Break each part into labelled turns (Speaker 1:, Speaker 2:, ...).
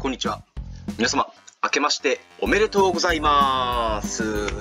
Speaker 1: こんにちは。皆様、明けましておめでとうございます。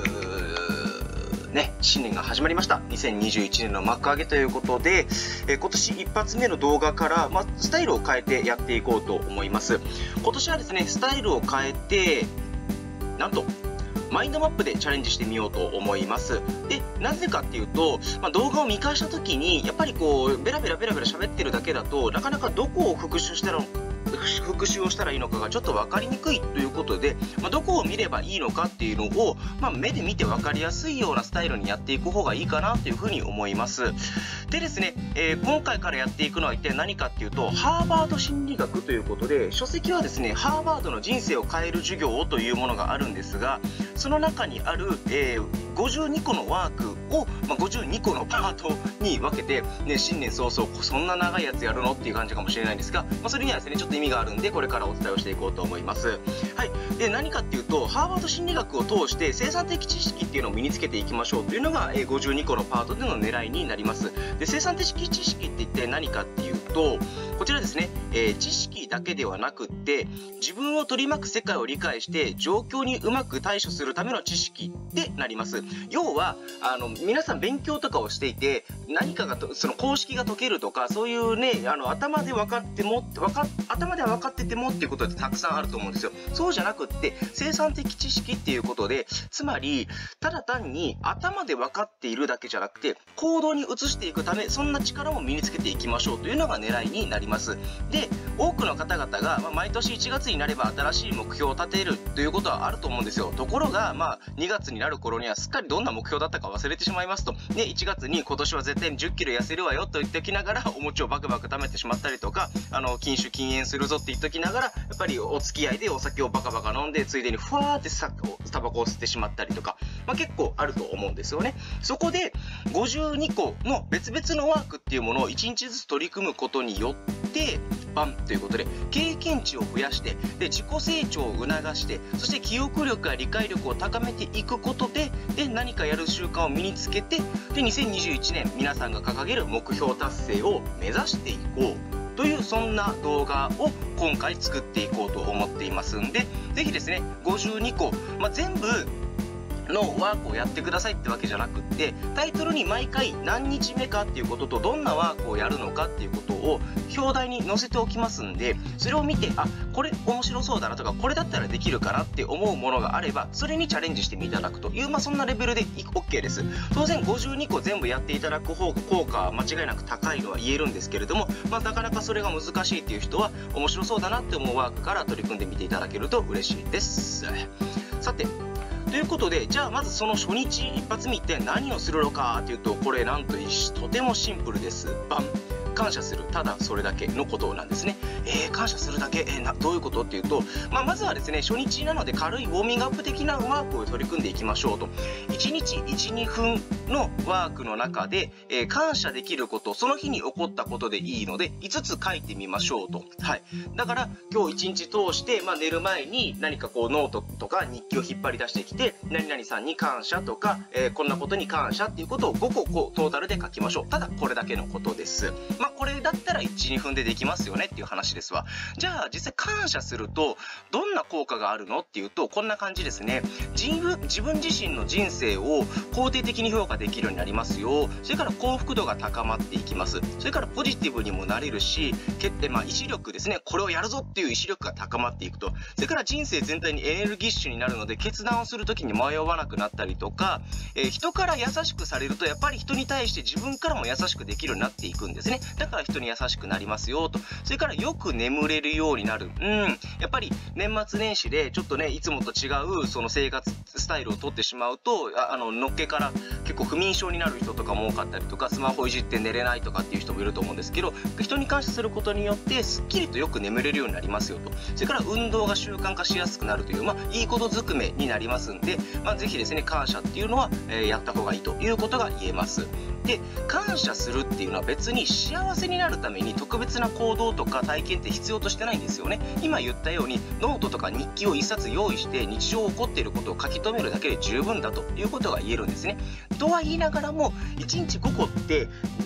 Speaker 1: ね、新年が始まりました。2021年の幕開けということで、今年一発目の動画から、スタイルを変えてやっていこうと思います。今年はですね、スタイルを変えて、なんと、マインドマップでチャレンジしてみようと思います。で、なぜかっていうと、動画を見返した時に、やっぱりベラベラ喋ってるだけだと、なかなかどこを復習をしたらいいのかがちょっと分かりにくいということで、どこを見ればいいのかっていうのを、目で見て分かりやすいようなスタイルにやっていく方がいいかなというふうに思います。でですね、今回からやっていくのは一体何かっていうと、ハーバード心理学ということで、書籍はですね、ハーバードの人生を変える授業というものがあるんですが、その中にある、52個のワークを、52個のパートに分けて、新年早々そんな長いやつやるのっていう感じかもしれないんですが、それにはですねちょっと意味があるんで、これからお伝えをしていこうと思います。はい。で、何かっていうと、ハーバード心理学を通して生産的知識っていうのを身につけていきましょうというのが、52個のパートでの狙いになります。で、生産的知識って一体何かっていうと、こちらですね、知識だけではなくって、自分を取り巻く世界を理解して状況にうまく対処するための知識ってなります。要は皆さん勉強とかをしていて、何かがその公式が解けるとか、そういうね、頭では分かっててもっていうことってたくさんあると思うんですよ。そうじゃなくって、生産的知識っていうことで、つまりただ単に頭で分かっているだけじゃなくて、行動に移していくため、そんな力も身につけていきましょうというのが狙いになります。で、多くの方々が、毎年1月になれば新しい目標を立てるということはあると思うんですよ。ところが、2月になる頃にはすっかりどんな目標だったか忘れてしまいますと、1月に今年は絶対に10キロ痩せるわよと言っておきながら、お餅をバクバク食べてしまったりとか、禁酒禁煙するぞって言っておきながら、やっぱりお付き合いでお酒をバカバカ飲んで、ついでにふわーってタバコを吸ってしまったりとか、結構あると思うんですよね。そこで52個の別々のワークっていうものを1日ずつ取り組むことによって、バンということで経験値を増やして、で自己成長を促して、そして記憶力や理解力を高めていくことで、何かやる習慣を身につけて、で2021年皆さんが掲げる目標達成を目指していこうという、そんな動画を今回作っていこうと思っていますんで、ぜひですね52個、全部のワークをやってくださいってわけじゃなくって、タイトルに毎回何日目かっていうことと、どんなワークをやるのかっていうことを表題に載せておきますんで、それを見て、これ面白そうだなとか、これだったらできるかなって思うものがあれば、それにチャレンジしてみていただくという、そんなレベルで OK です。当然52個全部やっていただく方が効果は間違いなく高いのは言えるんですけれども、なかなかそれが難しいっていう人は、面白そうだなって思うワークから取り組んでみていただけると嬉しいです。さて、ということで、じゃあまずその初日一発目って何をするのかというと、これなんととてもシンプルです。バン。感謝する、ただそれだけのことなんですね。感謝するだけ、どういうことっていうと、まずはですね、初日なので軽いウォーミングアップ的なワークを取り組んでいきましょうと。1日 1,2 分のワークの中で、感謝できること、その日に起こったことでいいので5つ書いてみましょうと。はい。だから今日1日通して、寝る前に何かノートとか日記を引っ張り出してきて、何々さんに感謝とか、こんなことに感謝っていうことを5個トータルで書きましょう。ただこれだけのことです。これだったら 1,2 分でできますよねっていう話ですわ。じゃあ実際感謝するとどんな効果があるのっていうと、こんな感じですね。自分自身の人生を肯定的に評価できるようになりますよ。それから幸福度が高まっていきます。それからポジティブにもなれるし、意志力ですね。これをやるぞっていう意志力が高まっていくと。それから人生全体にエネルギッシュになるので、決断をするときに迷わなくなったりとか、人から優しくされると、やっぱり人に対して自分からも優しくできるようになっていくんですね。だから人に優しくなりますよと。それからよく眠れるようになる。やっぱり年末年始でちょっとね、いつもと違うその生活スタイルをとってしまうと、のっけから結構不眠症になる人とかも多かったりとか、スマホいじって寝れないとかっていう人もいると思うんですけど、人に感謝することによってすっきりとよく眠れるようになりますよと。それから運動が習慣化しやすくなるという、いいことずくめになりますんで、ぜひですね、感謝っていうのは、やった方がいいということが言えます。で、感謝するっていうのは別に幸せになるために特別な行動とか体験って必要としてないんですよね。今言ったようにノートとか日記を1冊用意して日常起こっていることを書き留めるだけで十分だということが言えるんですね。とは言いながらも1日5個って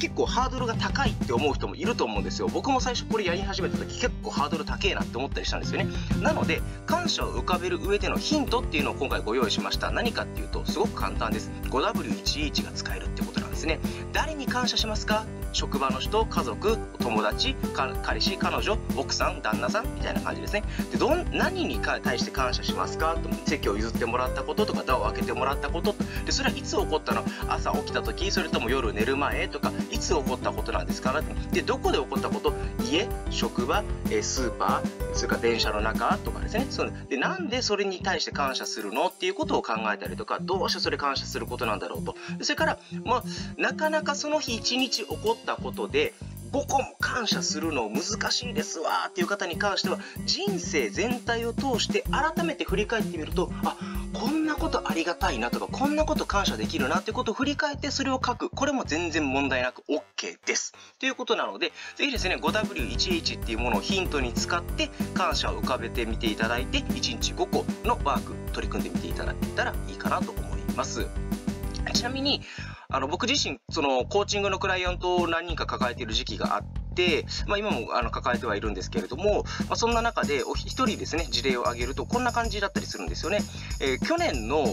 Speaker 1: 結構ハードルが高いって思う人もいると思うんですよ。僕も最初これやり始めた時結構ハードル高えなって思ったりしたんですよね。なので感謝を浮かべる上でのヒントっていうのを今回ご用意しました。何かっていうとすごく簡単です。 5W1H が使えるってことなんですね。誰に感謝しますか？職場の人、家族、友達、彼氏、彼女、奥さん、旦那さんみたいな感じですね。で何に対して感謝しますかと。席を譲ってもらったこととか、ドアを開けてもらったことで、それはいつ起こったの？朝起きた時、それとも夜寝る前とか、いつ起こったことなんですか？でどこで起こったこと？家、職場、スーパー、それから電車の中とかですね。でなんでそれに対して感謝するのっていうことを考えたりとか、どうしてそれ感謝することなんだろうと。それから、なかなかその日一日起こったことで5個も感謝するの難しいですわっていう方に関しては、人生全体を通して改めて振り返ってみると、こんなことありがたいなとか、こんなこと感謝できるなってことを振り返ってそれを書く。これも全然問題なく OK ですということなので、ぜひですね 5W1H っていうものをヒントに使って感謝を浮かべてみていただいて、1日5個のワーク取り組んでみていただいたらいいかなと思います。ちなみに僕自身コーチングのクライアントを何人か抱えている時期があって、今も抱えてはいるんですけれども、そんな中で一人ですね事例を挙げるとこんな感じだったりするんですよね。去年の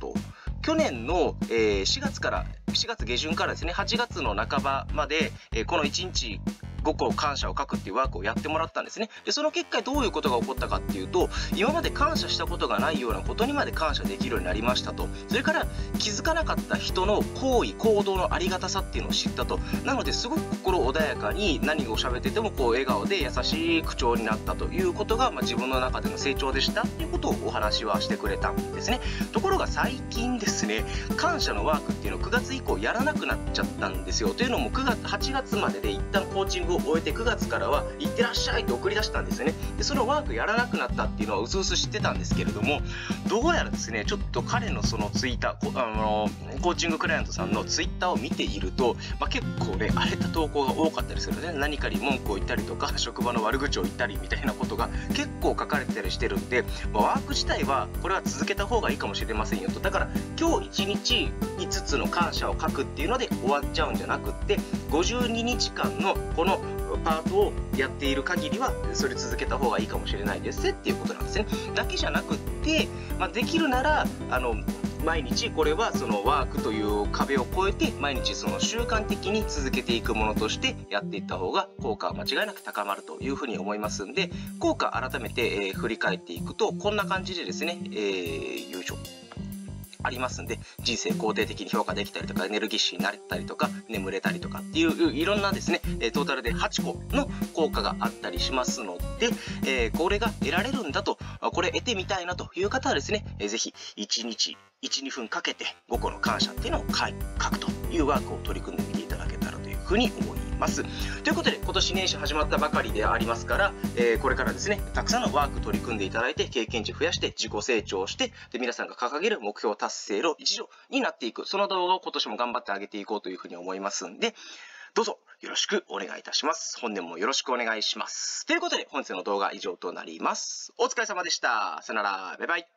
Speaker 1: 4月下旬からですね8月の半ばまで、この1日5個感謝を書くっていうワークをやってもらったんですね。でその結果どういうことが起こったかっていうと、今まで感謝したことがないようなことにまで感謝できるようになりましたと。それから気づかなかった人の行為行動のありがたさっていうのを知ったと。なのですごく心穏やかに何を喋ってても笑顔で優しい口調になったということが、自分の中での成長でしたっていうことをお話はしてくれたんですね。ところが最近ですね、感謝のワークっていうのを9月以降やらなくなっちゃったんですよ。というのも8月までで一旦コーチングを終えて9月からは行ってらっしゃいと送り出したんですよね。でそのワークやらなくなったっていうのはうすうす知ってたんですけれども、どうやらですねちょっと彼のそのツイッターコーチングクライアントさんのツイッターを見ていると、結構ね荒れた投稿が多かったりするので、何かに文句を言ったりとか職場の悪口を言ったりみたいなことが結構書かれてたりしてるんで、ワーク自体はこれは続けた方がいいかもしれませんよと。だから今日1日5つの感謝を書くっていうので終わっちゃうんじゃなくって、52日間のこのパートをやっている限りはそれ続けた方がいいかもしれないですっていうことなんですね。だけじゃなくって、できるなら毎日これはそのワークという壁を越えて毎日その習慣的に続けていくものとしてやっていった方が効果は間違いなく高まるというふうに思いますんで、効果改めて、振り返っていくとこんな感じでですね、よいしょありますんで、人生肯定的に評価できたりとかエネルギッシュになれたりとか眠れたりとかっていういろんなですねトータルで8個の効果があったりしますので、これが得られるんだと、これ得てみたいなという方はですね、ぜひ1日 1,2 分かけて5個の感謝っていうのを書くというワークを取り組んでみていただけたらというふうに思います。ということで今年年始始まったばかりでありますから、これからですねたくさんのワーク取り組んでいただいて経験値増やして自己成長して、で皆さんが掲げる目標達成の一助になっていく、その動画を今年も頑張ってあげていこうというふうに思いますんで、どうぞよろしくお願いいたします。本年もよろしくお願いします。ということで本日の動画は以上となります。お疲れ様でした。さよなら、バイバイ。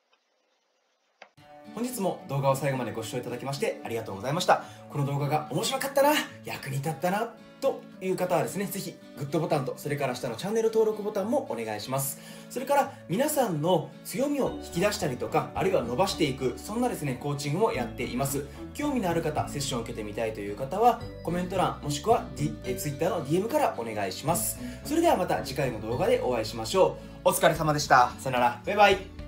Speaker 2: 本日も動画を最後までご視聴いただきましてありがとうございました。この動画が面白かったな、役に立ったなという方はですね、ぜひグッドボタンとそれから下のチャンネル登録ボタンもお願いします。それから皆さんの強みを引き出したりとか、あるいは伸ばしていく、そんなですねコーチングもやっています。興味のある方、セッションを受けてみたいという方はコメント欄もしくは、Twitter の DM からお願いします。それではまた次回の動画でお会いしましょう。お疲れ様でした。さよなら、バイバイ。